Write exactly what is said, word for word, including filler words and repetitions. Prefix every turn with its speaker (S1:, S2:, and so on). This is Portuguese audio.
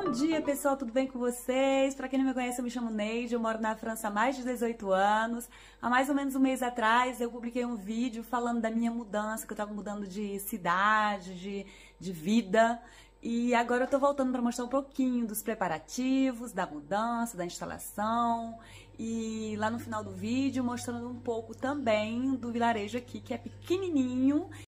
S1: Bom dia, pessoal, tudo bem com vocês? Para quem não me conhece, eu me chamo Neide, eu moro na França há mais de dezoito anos. Há mais ou menos um mês atrás, eu publiquei um vídeo falando da minha mudança, que eu estava mudando de cidade, de, de vida. E agora eu tô voltando para mostrar um pouquinho dos preparativos, da mudança, da instalação. E lá no final do vídeo mostrando um pouco também do vilarejo aqui, que é pequenininho